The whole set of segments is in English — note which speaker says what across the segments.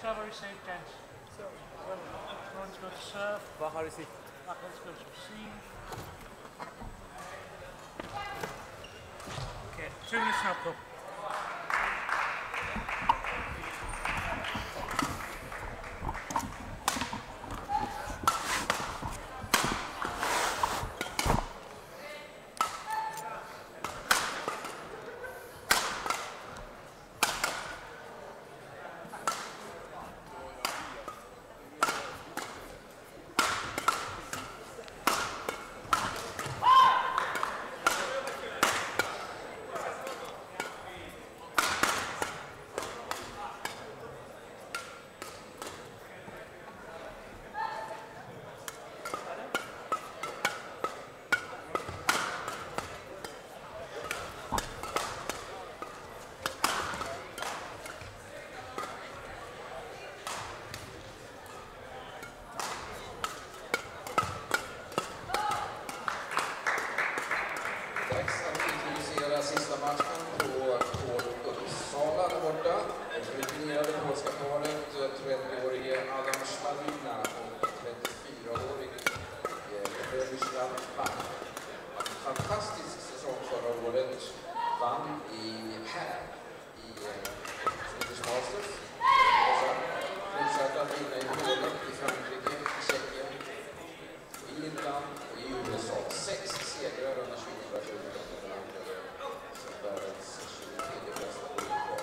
Speaker 1: Serve or receive, gents? Ron's going to serve.
Speaker 2: Wacha receive.
Speaker 1: Wacha's going to receive. Okay, 2 minutes now, Pro.
Speaker 3: Sista matchen på Uppsala där borta. Det rutinerade polska paret, 30-årige A.CWALINA och 34-årige Przemyslav Wacha. En fantastisk säsong förra året, vann här i Swedish Masters. Fortsatte att vinna i Polen, i Frankrike, i Tjeckien, i Finland och i USA. 6 segrar under 2020. Världens 23 bästa bolag.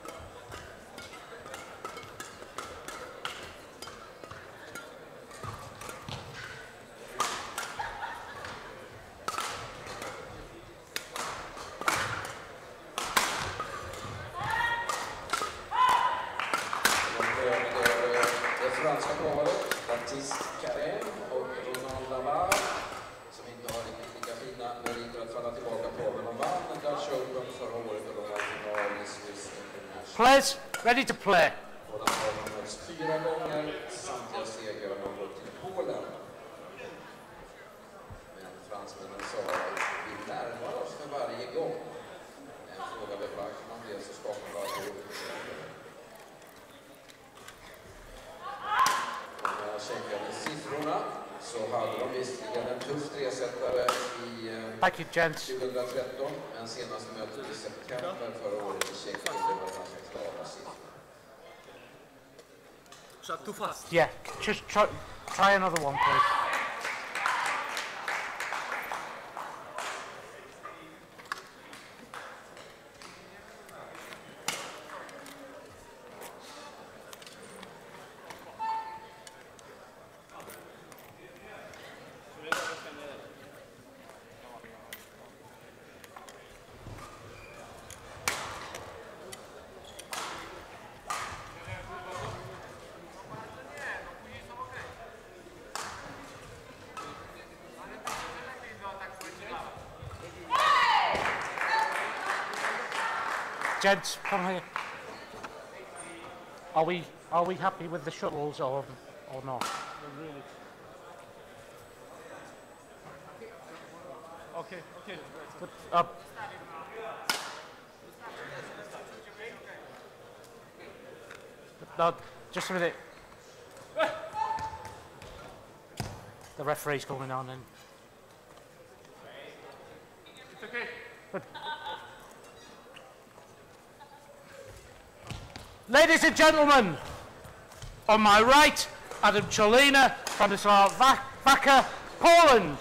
Speaker 3: Det franska paret Baptiste och R.LABAR som inte har riktigt lika fina meriter att falla tillbaka på, men de vann den där showen förra året och de var final i Swedish Masters.
Speaker 1: Players, ready to play.
Speaker 3: Båda har mötts 4 gånger, samtliga segrar har gått till Polen. Men fransmännen sa att vi närmar oss för varje gång. En fråga blev varför man blev så skapad varje år. Om jag checkade siffrorna så hade de visserligen en tuff 3-sättare i 2013, men senaste mötet i september förra året i Tjeckien var ganska klara siffror.
Speaker 2: Shot too fast.
Speaker 1: Yeah, just try another one, please. Gents, come here. Are we happy with the shuttles or not?
Speaker 2: Not really. Okay.
Speaker 1: But, no, just a minute. The referee's coming on and.
Speaker 2: It's okay.
Speaker 1: But, ladies and gentlemen, on my right, A.CWALINA, Przemyslav Wacha, Poland.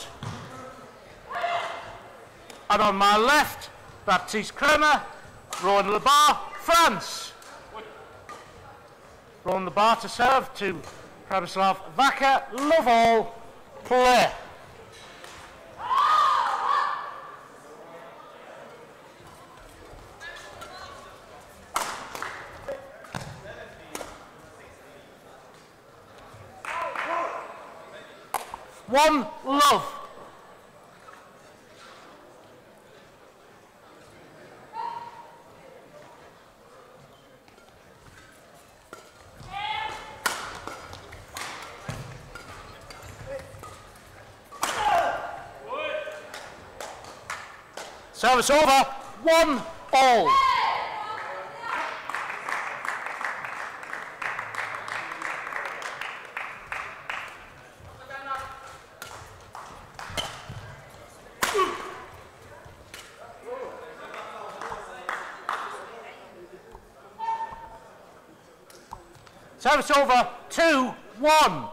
Speaker 1: And on my left, Baptiste, R.LABAR, France. R.LABAR to serve to Przemyslav Wacha, love all, play. One love. Service over, 1-all. Service over, 2-1.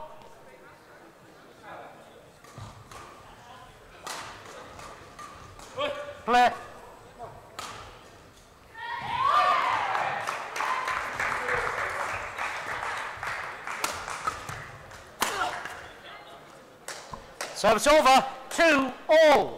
Speaker 1: Play. Service over, 2-all.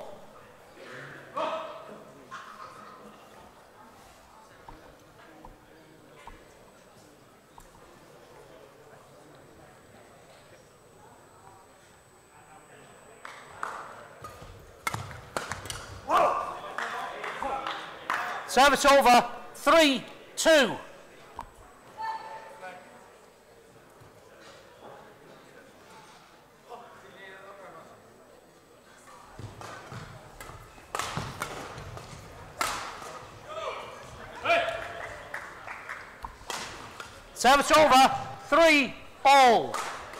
Speaker 1: Service over, 3-2. Service over, 3-all.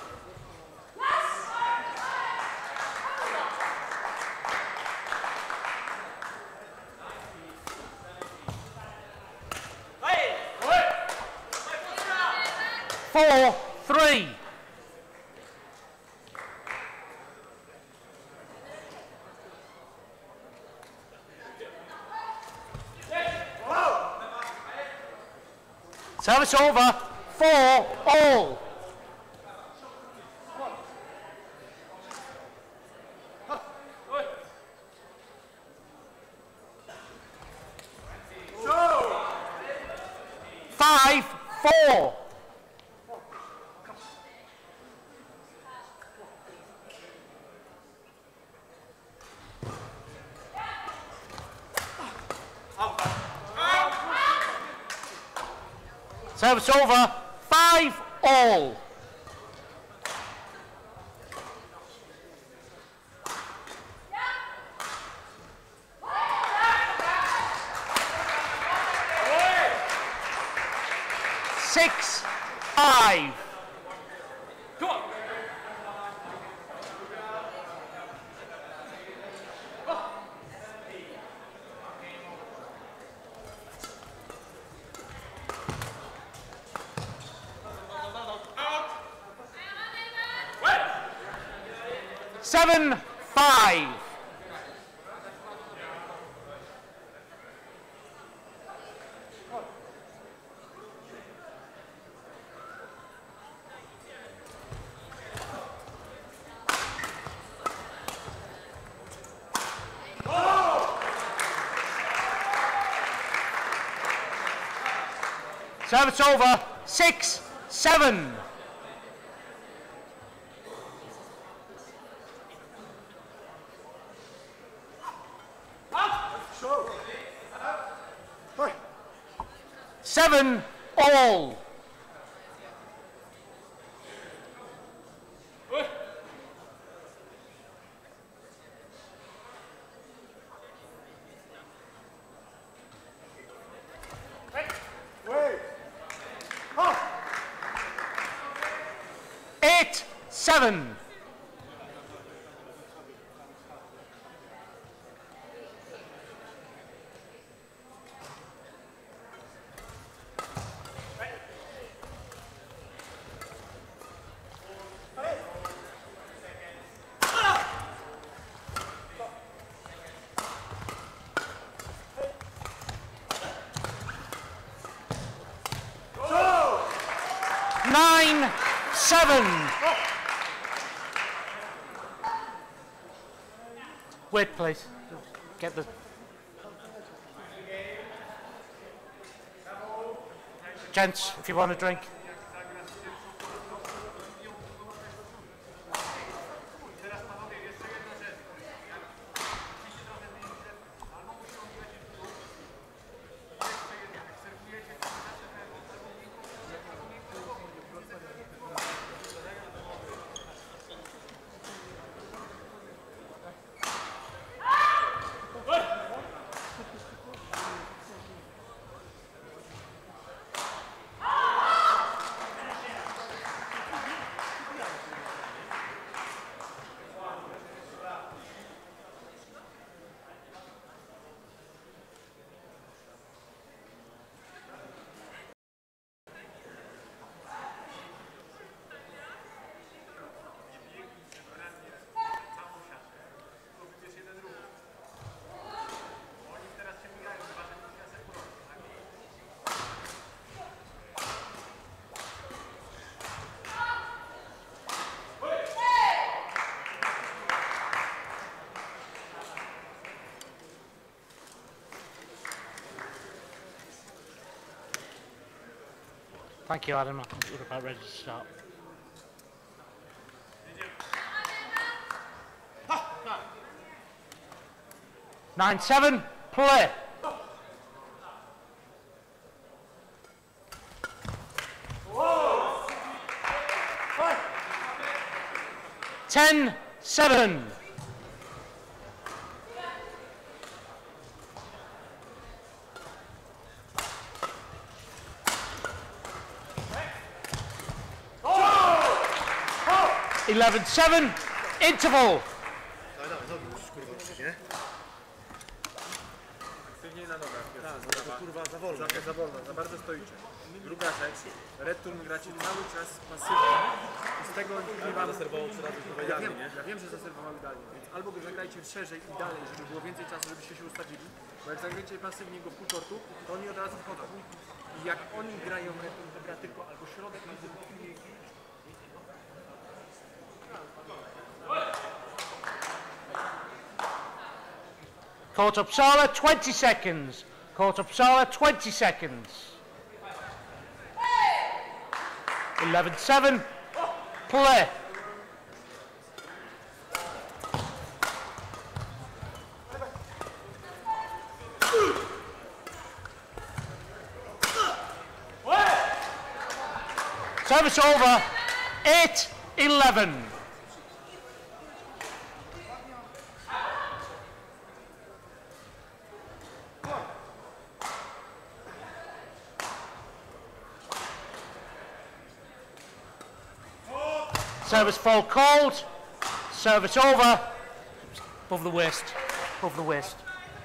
Speaker 1: Four, 3. Service over, 4-all. Five, 4. Service over, 5-all. Six, 5.
Speaker 2: Come on.
Speaker 1: Seven, 5. Service over, 6-7. Seven, all. Eight, 7. Nine, 7. Wait, please. Get the... Gents, if you want a drink. Thank you, Adam. We're about ready to start. Nine, 7, play. Whoa. 10, 7. Oh. 11, 7, interval.
Speaker 4: Aktywniej na nogach. Tak, kurwa za wolno. Za wolno, za bardzo stoicie. Druga rzecz, return gracie cały czas pasywnie. Z tego nie ma zaserwował 3 razy idealnie, nie? Ja wiem, że zaserwował idealnie, więc albo go zagrajcie szerzej i dalej, żeby było więcej czasu, żebyście się ustawili, bo jak zagrajcie pasywnie go w pół tortu, to oni od razu wchodzą. I jak oni grają return, to gra tylko albo środek, albo
Speaker 1: Court Uppsala, 20 seconds. Court Uppsala, 20 seconds. 11, 7, play. Service over, 8, 11. Service fall called. Service over. Above the waist. Above the waist.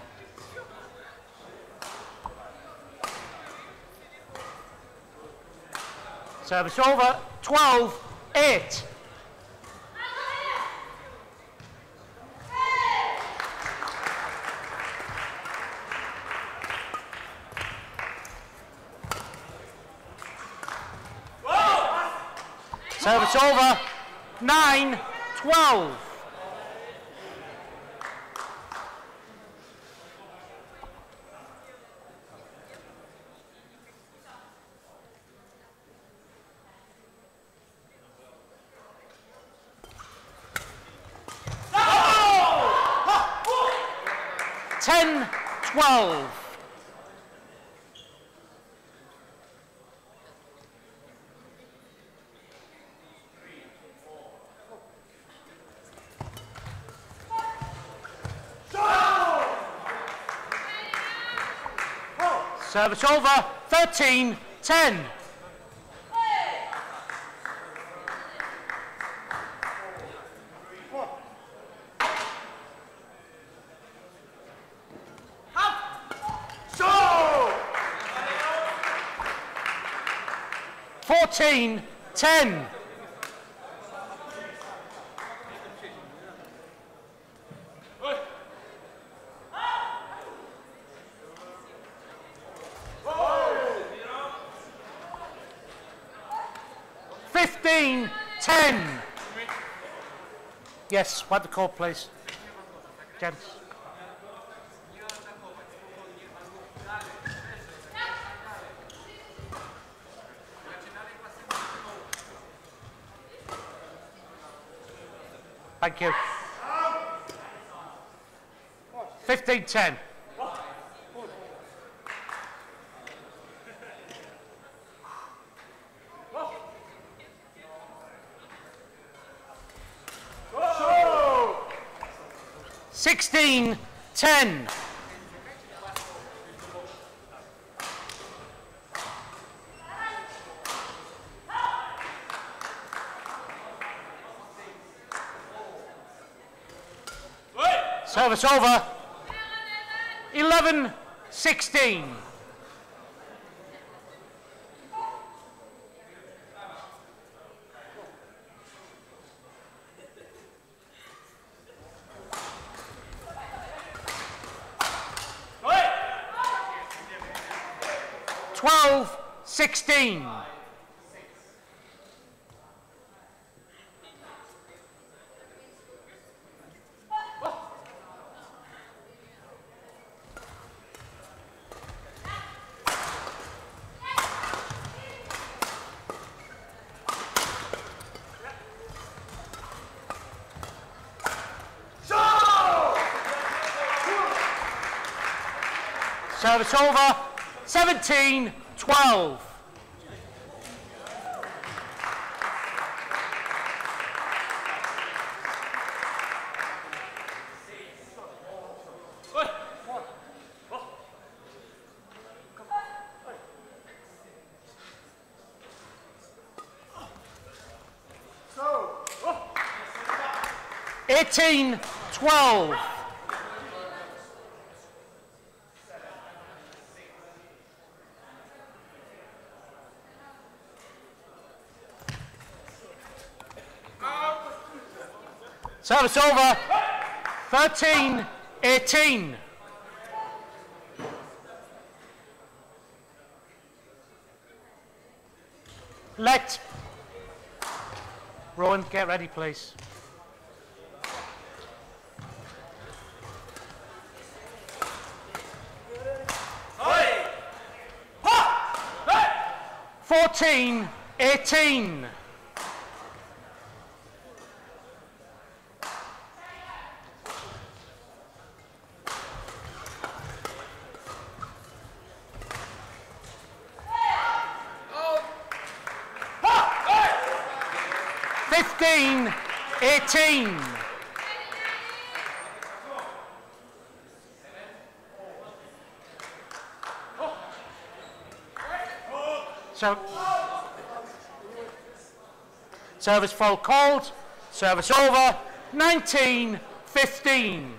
Speaker 1: Service over. 12, 8. Service over. 9, 12. Oh! 10, 12. Service over, 13, 10. So! 14, 10. Yes, wipe the court, please. Gents. Thank you. 15-10. Sixteen, 10. Service over. 11, 16. Twelve, 16. Service over. 17-12. Eighteen, 12. Service over. 13, 18. Let Rowan get ready, please.
Speaker 2: Hey! Ha! Hey!
Speaker 1: 14, 18.
Speaker 2: Ha! Hey!
Speaker 1: 15, 18. So, service foul called, service over, 19, 15.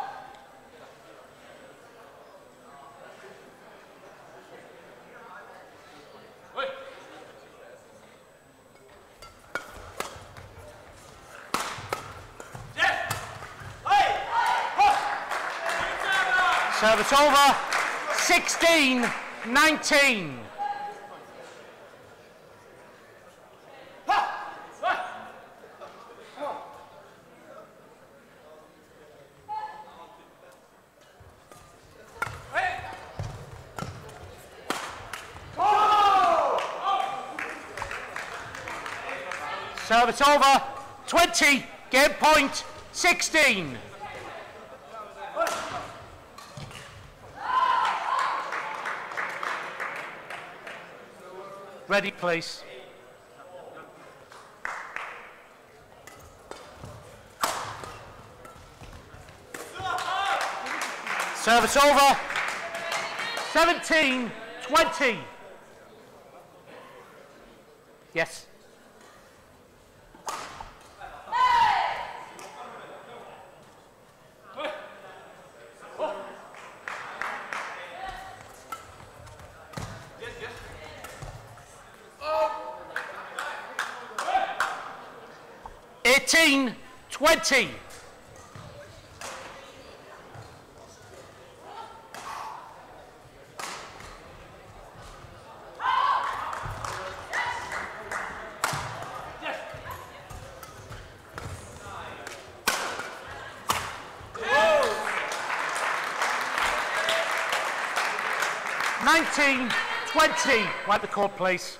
Speaker 2: Hey! Yes! Hey! Ha!
Speaker 1: Service over, 16, 19. Service over, 20, game point, 16. Ready, please. Service over, 17, 20. Yes. Eighteen, 20. Nineteen, 20. Wipe the court, please.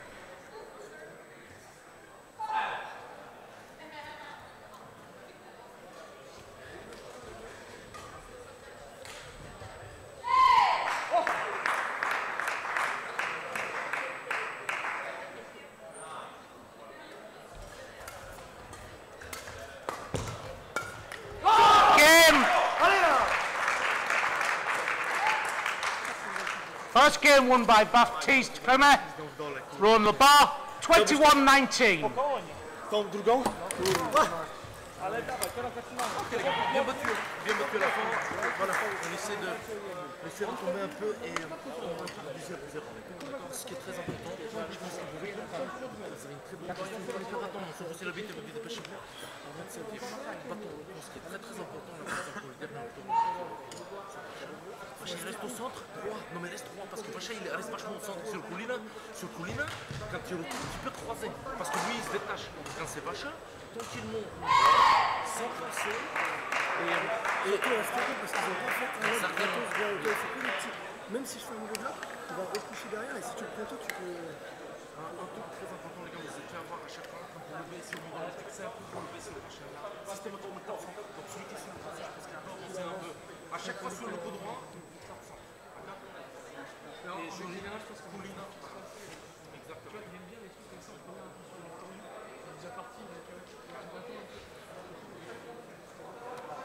Speaker 1: First game won by Baptiste, Przemyslav, R.LABAR, 21-19.
Speaker 4: Tą drugą?
Speaker 5: Bien battu à la fin. Voilà, on essaie de retomber un peu et on va abuser à 0. Ce qui est très important, je pense que vous voyez, vous avez une très bonne question. Il faut pas attendre, sauf si la bête est dépêchez-vous. En 27e, ce qui est très très important là, pour le dernier tour. Wacha il reste au centre, droit. Non mais reste droit parce que Wacha il reste vachement au centre sur le Colina. Sur le Colina, quand tu retournes, tu peux croiser parce que lui il se détache. Quand c'est Wacha, tranquillement, sans forcer. Et
Speaker 4: surtout rester parce qu'ils ont pas fait un autre bateau, c'est que les petits. Même si je fais un nouveau bloc, tu vas repousser derrière et si tu le prends tôt, tu peux.
Speaker 5: un truc très important les gars, vous êtes fait avoir à chaque fois quand vous levez sur le moment c'est un coup pour lever sur le prochain. Systématiquement 400. Donc celui qui est sur le passage, je pense qu'il a c'est un peu. À chaque fois sur le coup droit, 400.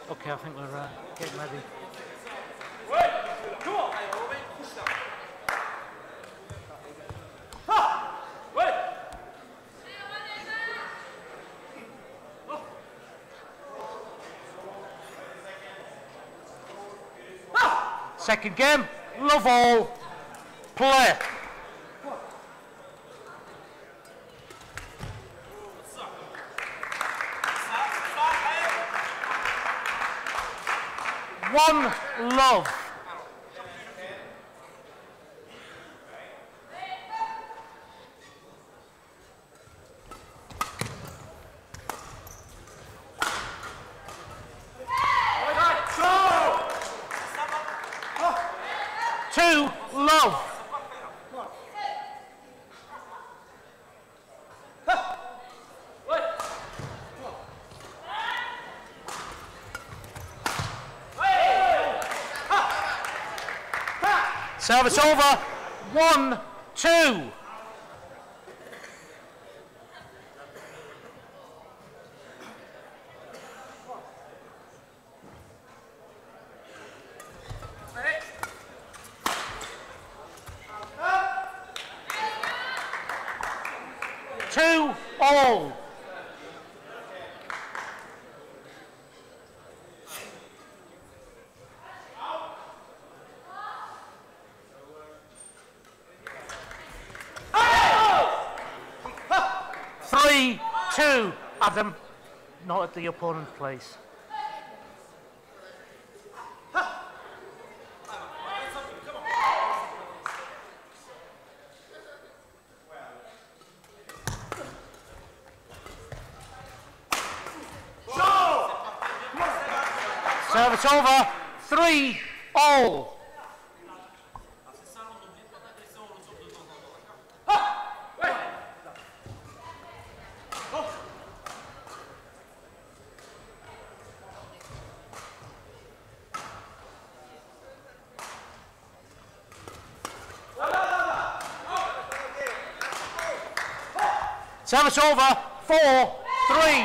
Speaker 1: Okay, I think we're getting ready.
Speaker 2: Wait! Come on! Ha! Wait!
Speaker 1: Second game, love all, play. One love. Two love. Service over. 1, 2. Two all. Three, two. Adam, not at the opponent's place. Service over. 3 all. Service over. 4, 3.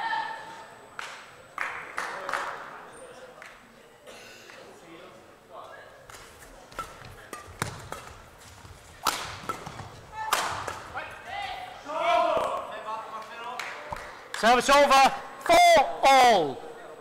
Speaker 1: Service over. 4 all.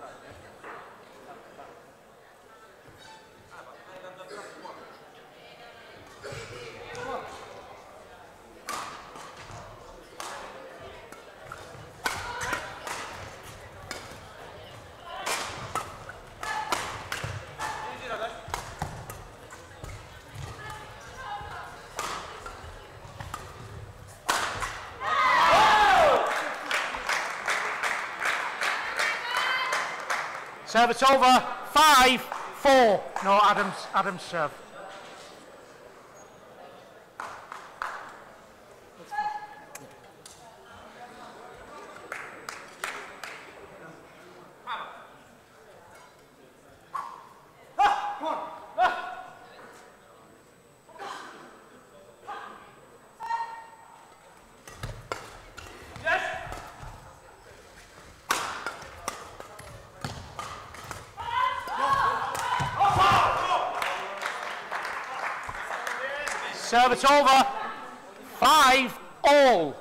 Speaker 1: Service over. 5, 4. No, Adam's serve. Service over. 5 all.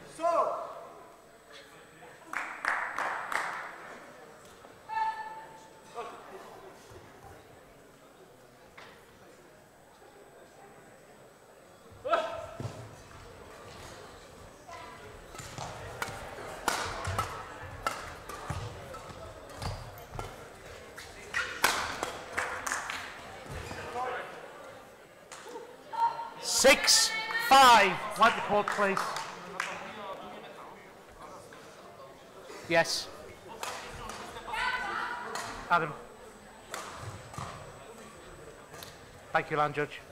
Speaker 1: Six, 5. Wipe the court, please. Yes. Adam. Thank you, Land Judge.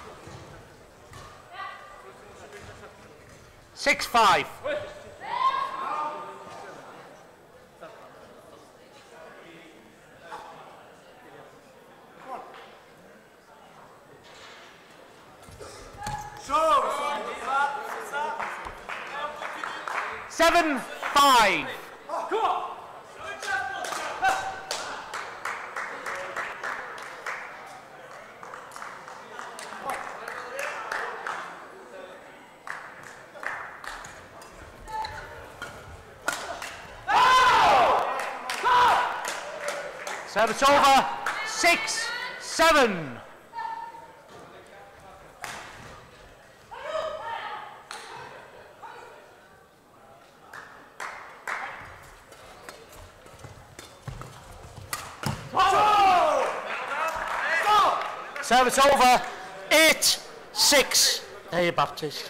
Speaker 1: 6, 5. Seven, 5. Service over. 6-7. Service over. 8-6. There you, Baptiste.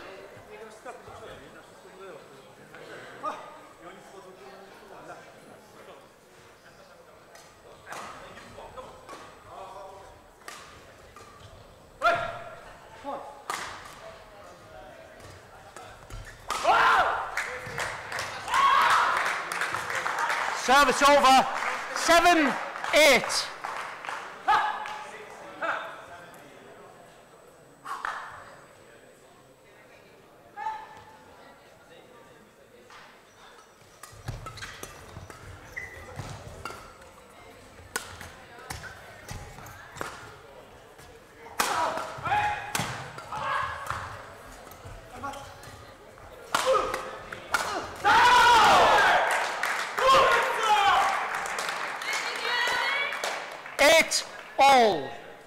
Speaker 1: Service over. 7-8. All.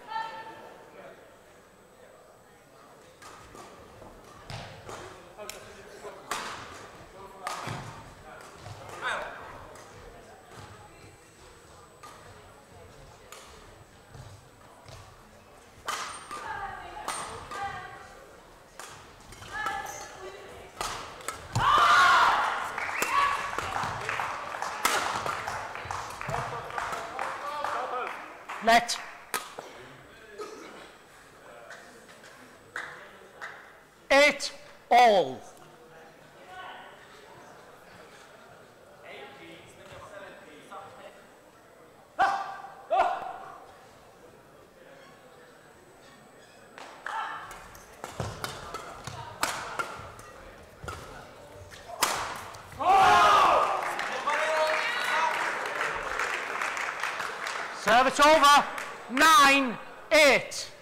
Speaker 1: Net. Eight all. Service over. 9-8.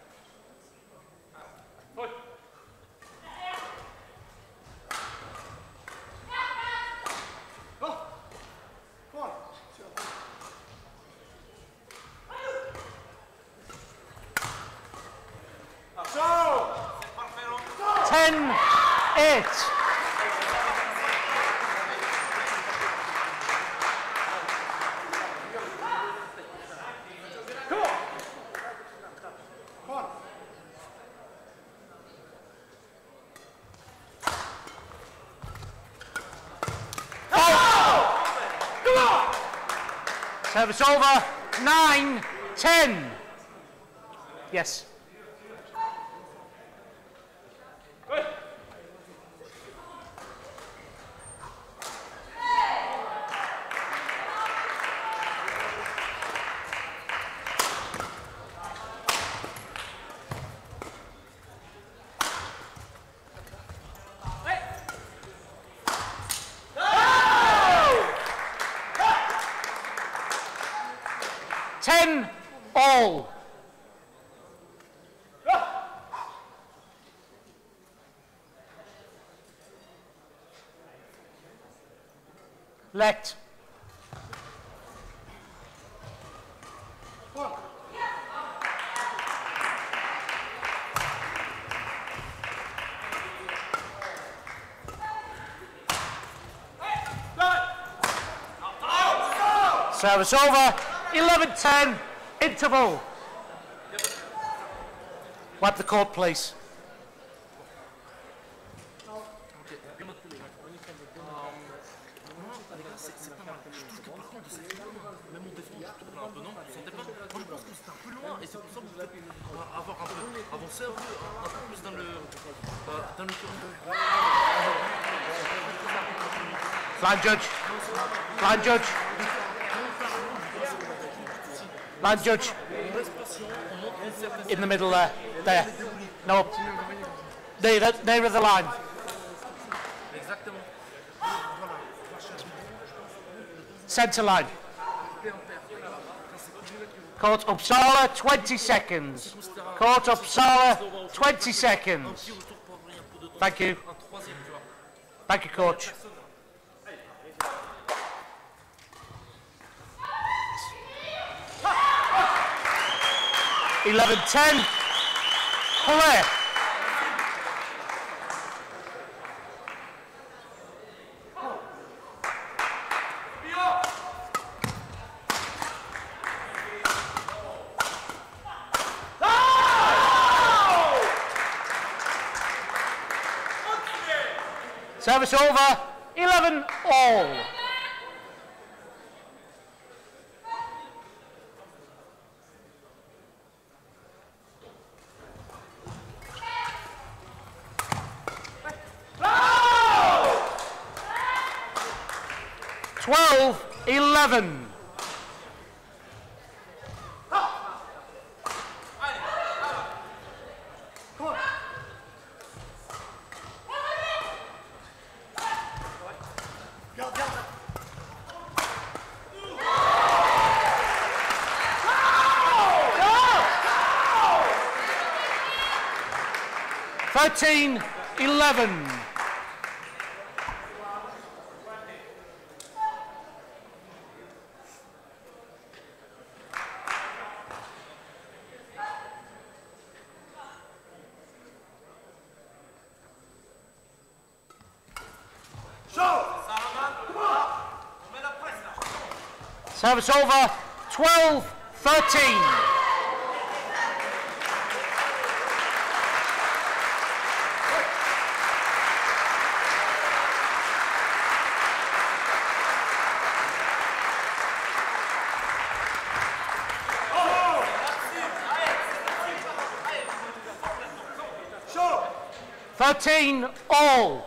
Speaker 1: Service over. 9-10. Yes. All. Let. Service over. 11-10. Interval. Wipe the court, please. Line judge. Line judge. Line judge. In the middle there. There. No. Near of the line. Centre line. Court Uppsala, 20 seconds. Court Uppsala, 20 seconds. Thank you. Thank you, coach. 11-10. Play. Service over, 11-all. No! 12-11. Thirteen, 11. Service over, 12-13. Thirteen all.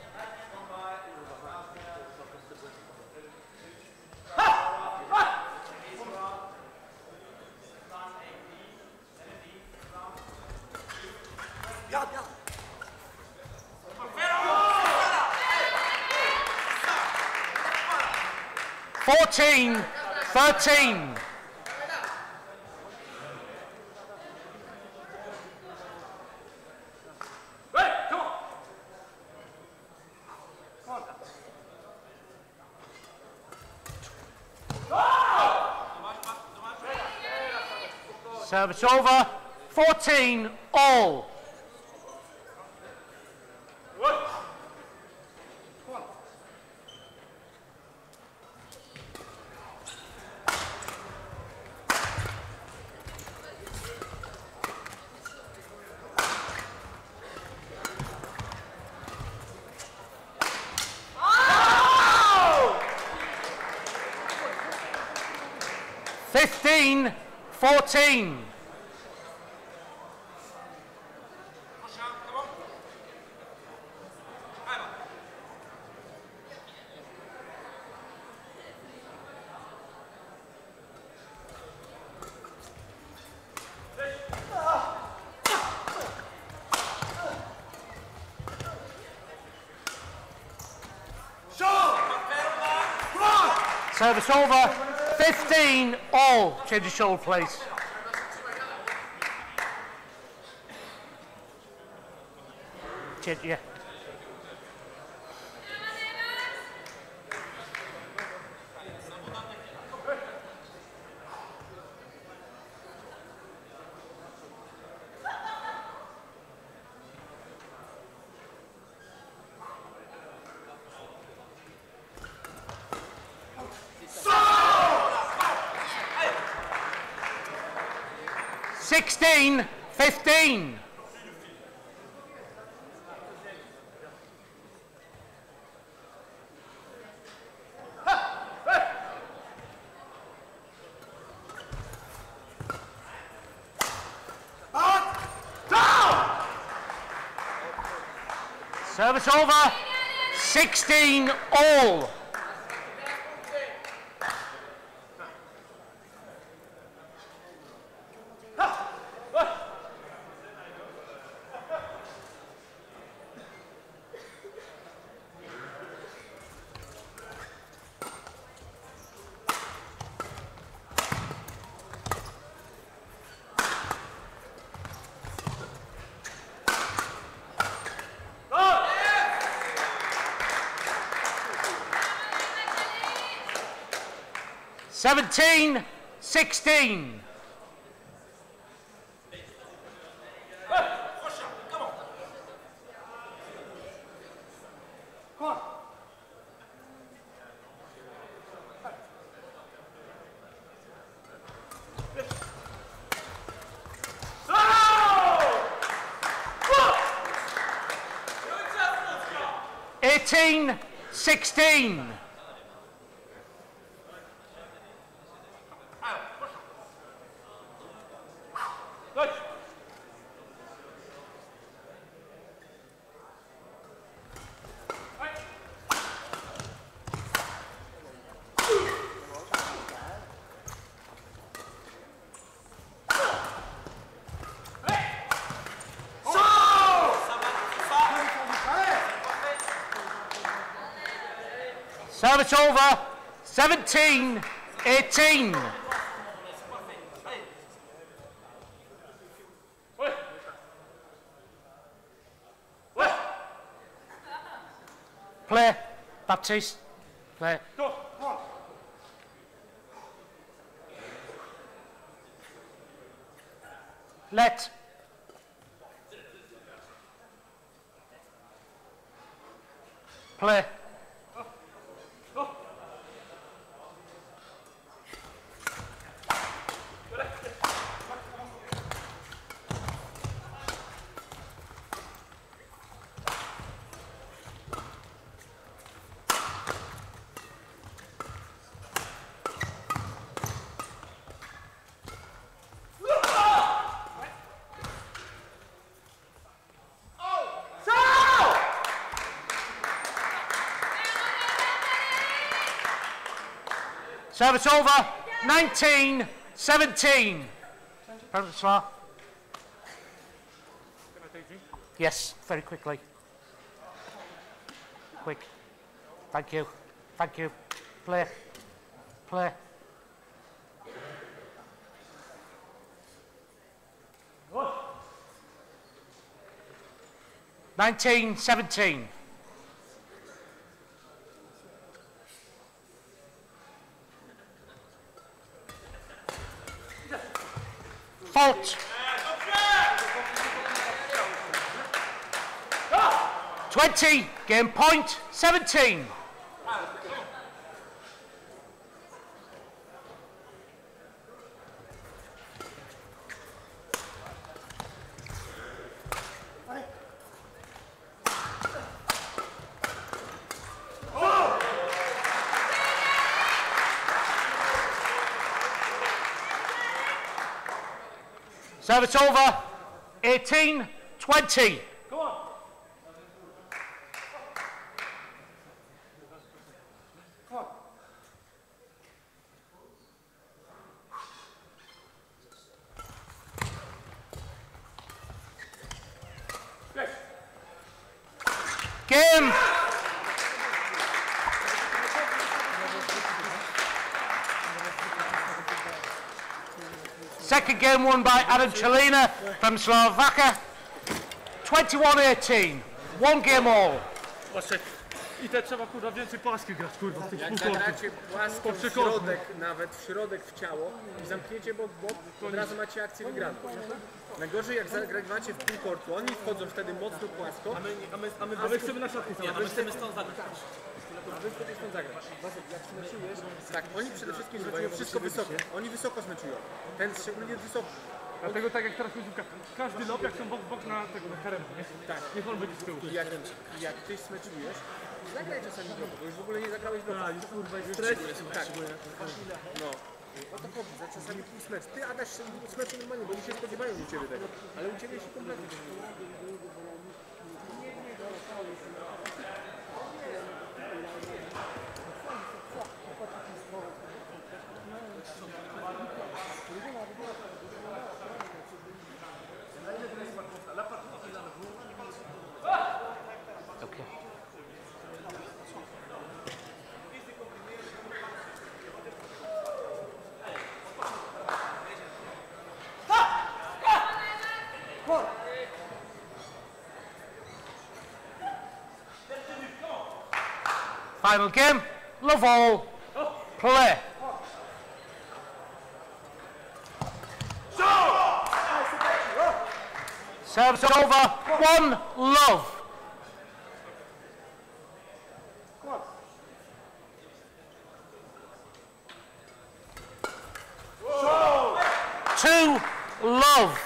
Speaker 1: Fourteen, 13. Service over, 14 all. Oh! 15-14. Service over, 15 all. Change your shoulder, please. Change, yeah. Sixteen, 15. Service over, 16 all. Seventeen, 16. Eighteen, 16. Service over, 17, 18. Play, Baptiste, play. Let. Play. Service over, 19, 17. Przemyslav. Yes, very quickly. Quick. Thank you. Thank you. Play. Play. What? 19, 17. Fault. 20, game point, 17. Service over, 18, 20.
Speaker 2: Go on. Come on. Yes.
Speaker 1: Game. Second game won by A.CWALINA from Przemyslav Wacha. 21-18. One game all.
Speaker 4: Właśnie. I te trzeba kurwa więcej paski grać kurwa w tych
Speaker 6: Jak
Speaker 4: półkortach.
Speaker 6: zagracie płasko w środek, nawet w środek w ciało i zamkniecie bok, od razu macie akcję wygraną. Najgorzej jak zagrywacie w półkortu, oni wchodzą wtedy mocno płasko,
Speaker 4: A my chcemy na szatkę
Speaker 6: a wy chcemy stąd zagrać. A wy chcecie stąd zagrać. Jak smeczujesz, tak, oni przede wszystkim smeczują wszystko wysoko. Oni wysoko smeczują. Ten szczególnie wysoko.
Speaker 4: Dlatego tak jak teraz końcówka, każdy lob jak są bok na tego, na karemę, nie?
Speaker 6: Tak.
Speaker 4: Niech on będzie z tyłu.
Speaker 6: Jak ty smeczujesz, zagraj czasami bloku, bo już w ogóle nie zagrałeś bloku.
Speaker 4: A, już kurwa jest
Speaker 6: Tak. No. O to chodzi, za czasami pół smecz. Ty Adaś smeczu normalnie, bo oni się spodziewają u Ciebie tego. Ale u Ciebie się kompletnie nie spodziewają.
Speaker 1: Okay. Final game, love all, play. Serves over, one love. 2 love.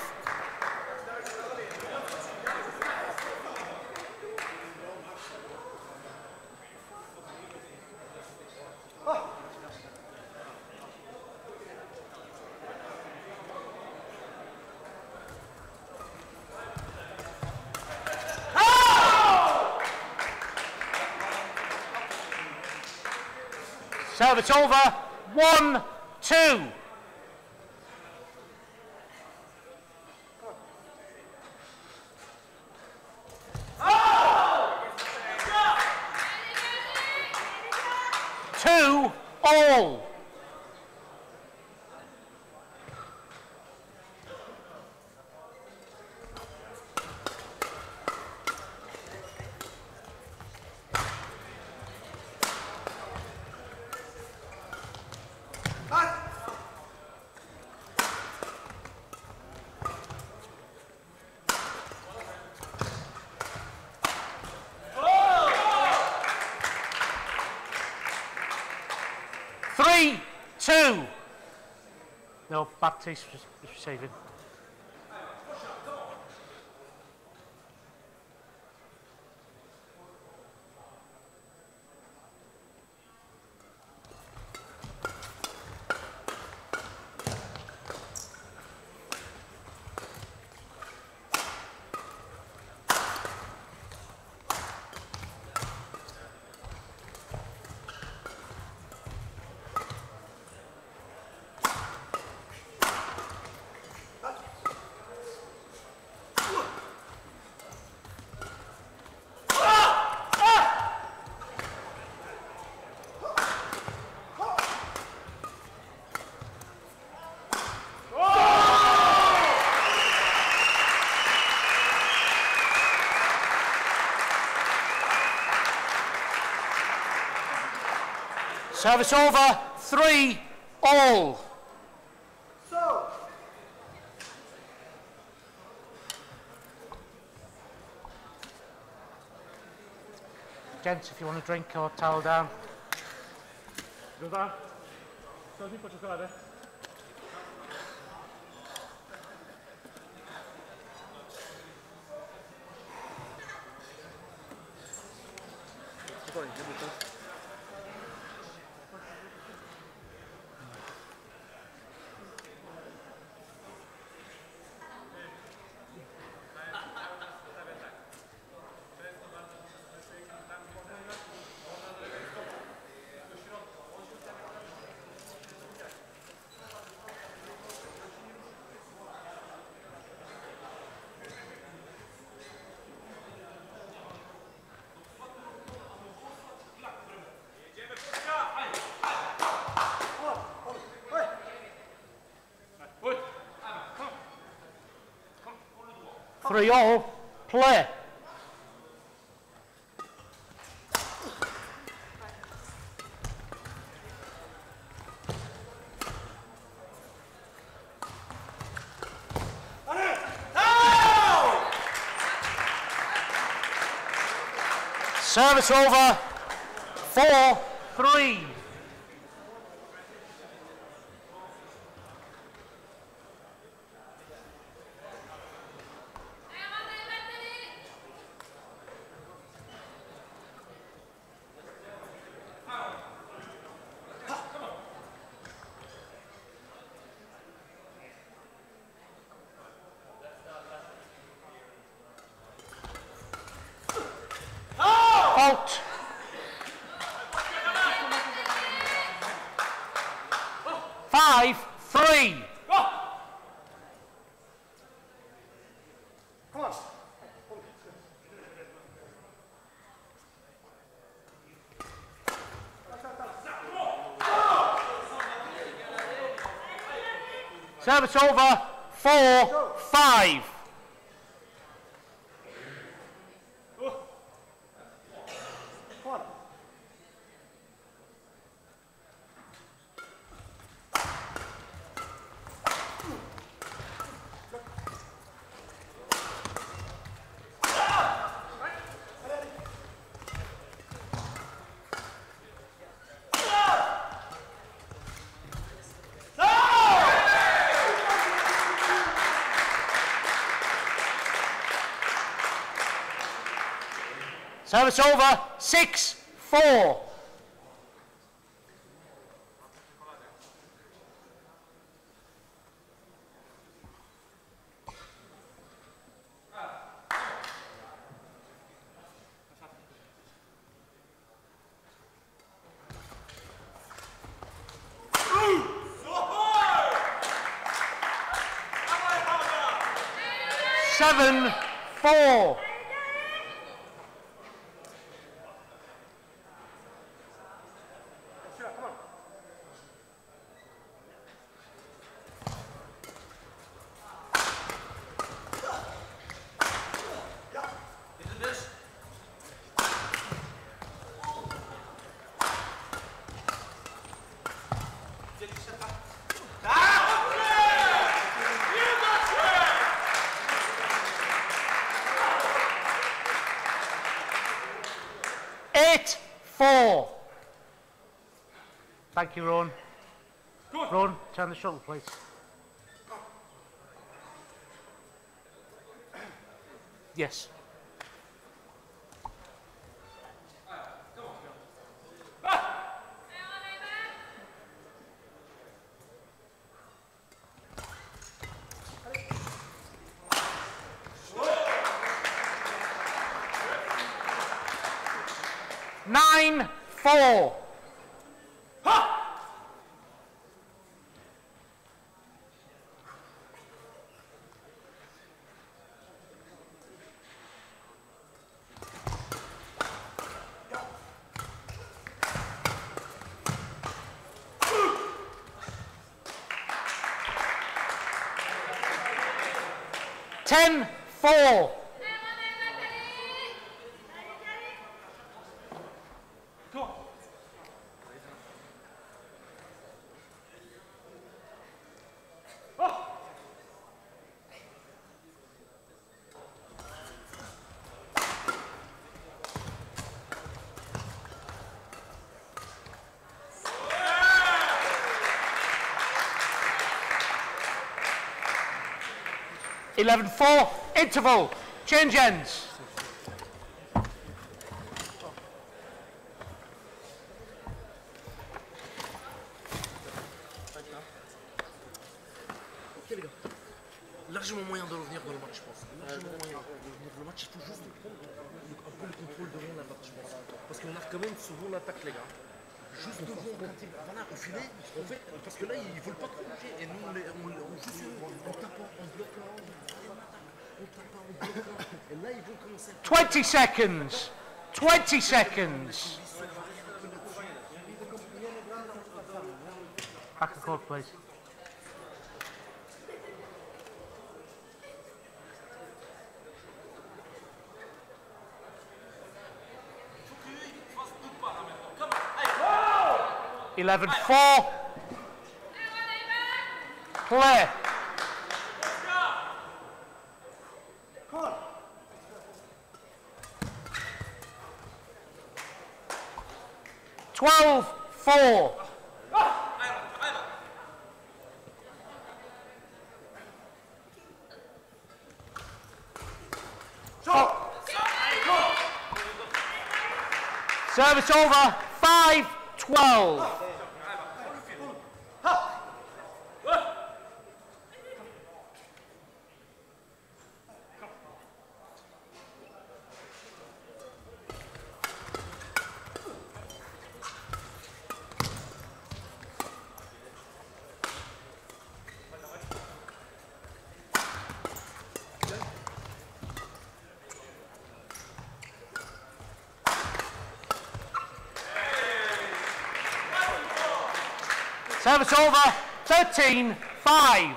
Speaker 1: Service over, 1, 2. Two all. Three, 2. No, Baptiste was receiving. Service over, 3 all. Gents, if you want a drink or towel down.
Speaker 4: Ronan, siądź mi po czekoladę. Spokojnie, nie bój to.
Speaker 1: Three all, play. Service over, 4-3. Out. Five, 3.
Speaker 2: Come on.
Speaker 1: Service over, 4-5. Service over, 6-4. Seven, 4. Thank you, Ron. Ron, turn the shuttle, please. Yes. Nine, 4. 10-4. (11-4), interval, change ends.
Speaker 5: Ok les gars, largement moyen de revenir dans le match, je pense. Largement moyen de revenir dans le match, il faut juste prendre un peu le contrôle devant la batte, je pense. Parce qu'on a quand même souvent l'attaque, les gars. Juste devant, voilà, au filet, en fait, parce que là, ils veulent pas trop bouger. Et nous, on joue en tapant, en bloquant, on tape, en bloquant. Et là, ils vont commencer à...
Speaker 1: 20 seconds. 20 seconds. Back the court, please. (11-4). Play. (12-4). Service over, 5-12. Service over, 13-5.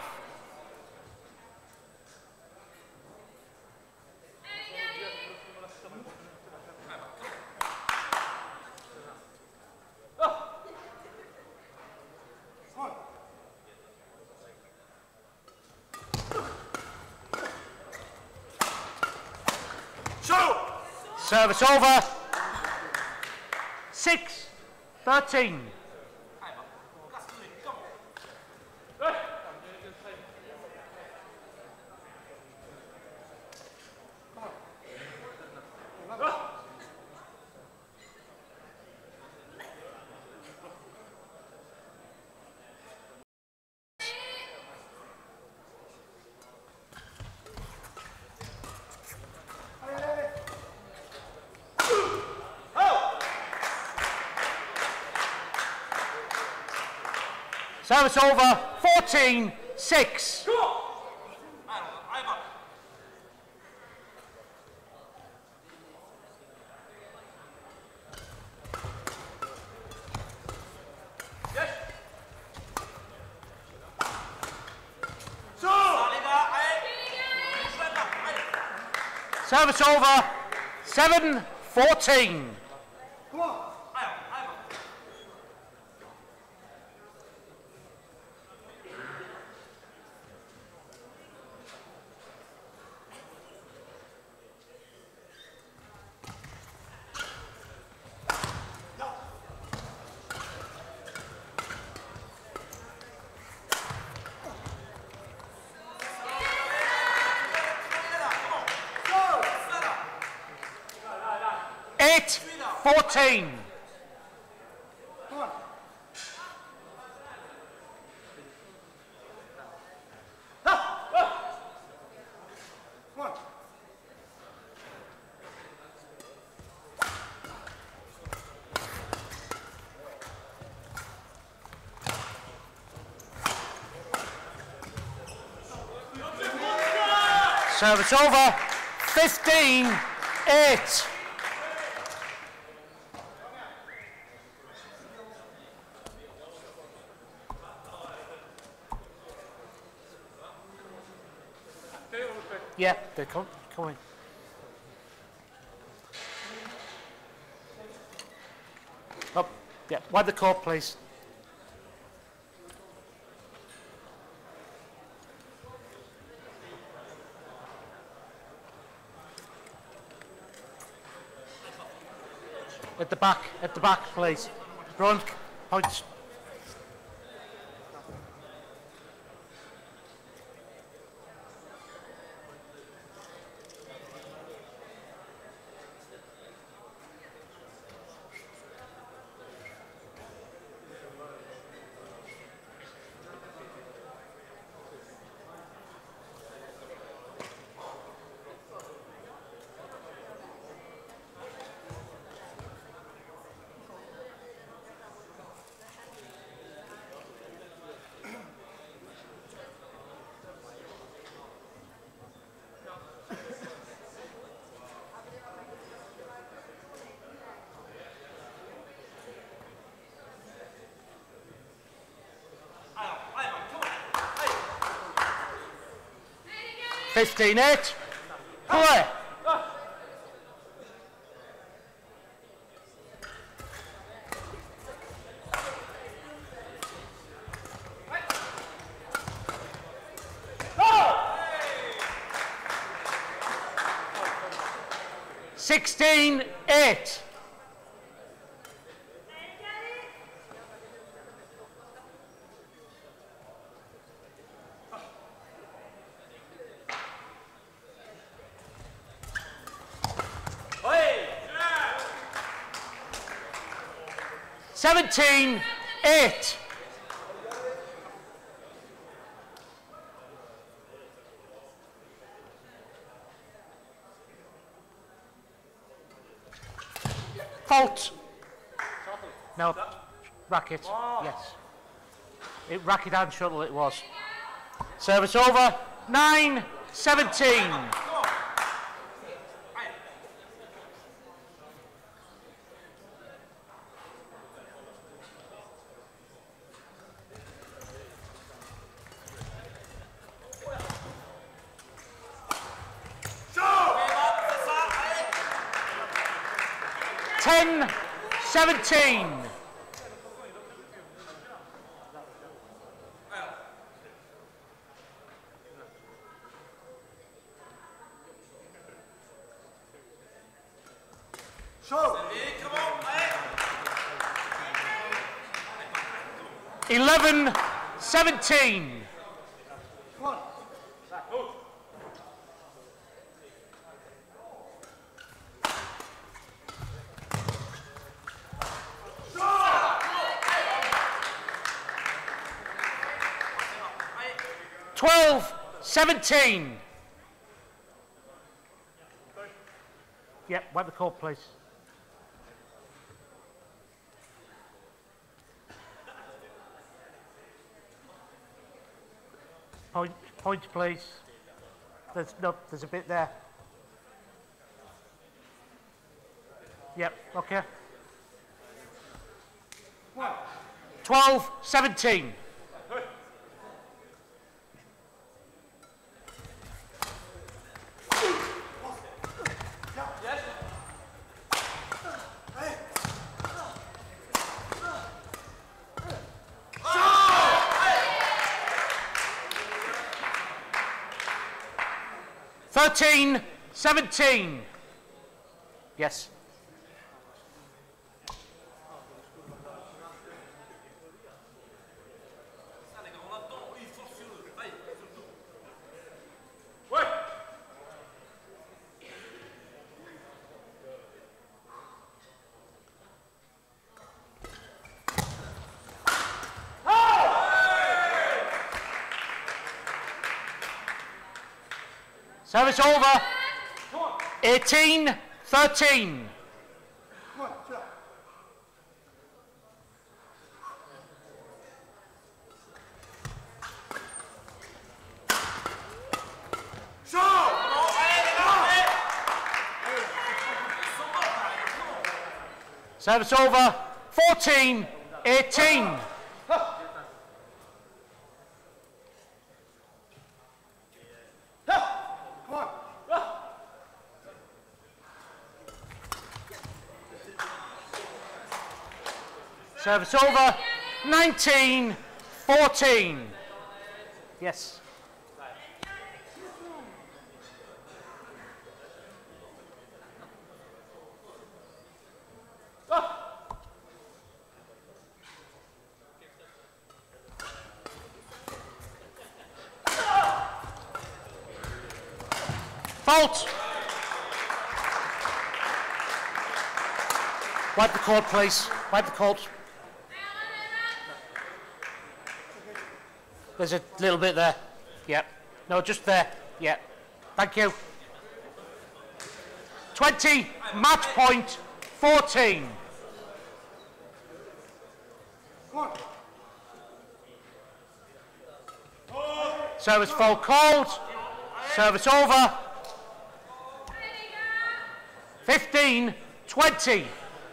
Speaker 1: Service over, 6-13. Service over, 14-6. Service over, 7-14. Eight, 14. Service over, 15-8. Yeah, they're coming. Up, yeah, wide the court, please. At the back, please. Ronan, points. Fifteen, 8. Play. Sixteen, 8. Seventeen, 8. Fault. No, racket. Yes. Racket and shuttle it was. Service over. 9-17. Ten, 17.
Speaker 2: Show.
Speaker 1: 11-17.
Speaker 2: One.
Speaker 1: 12-17. Yep, wipe the court, please. Point, please. There's a bit there. Yep, okay. 12-17. Thirteen, 17. Yes. Service over. 18-13. Service over. 14-18. Service over, 19-14. Yes. Fault. Wipe the court, please. Wipe the court. There's a little bit there. Yep. No, just there. Yep. Thank you. 20, match point, 14. Service foul called. Service over. 15-20.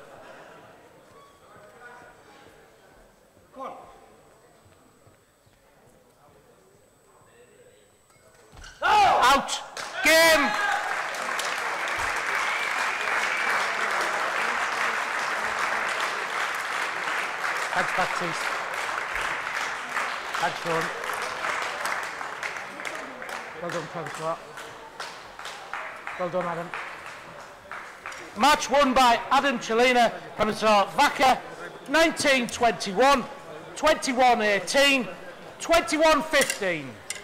Speaker 1: Out. Game. Thanks, Baptiste. Thanks, Ronan. Well done, Przemyslav. Well done, Adam. Match won by A.CWALINA, Przemyslav Wacha, 19-21, 21-18, 21-15.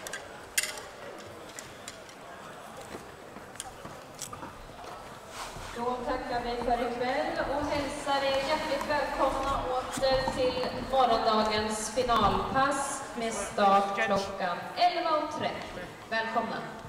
Speaker 7: Då tackar vi för ikväll och hälsar er hjärtligt välkomna åter till morgondagens finalpass med start klockan 11:30. Välkomna!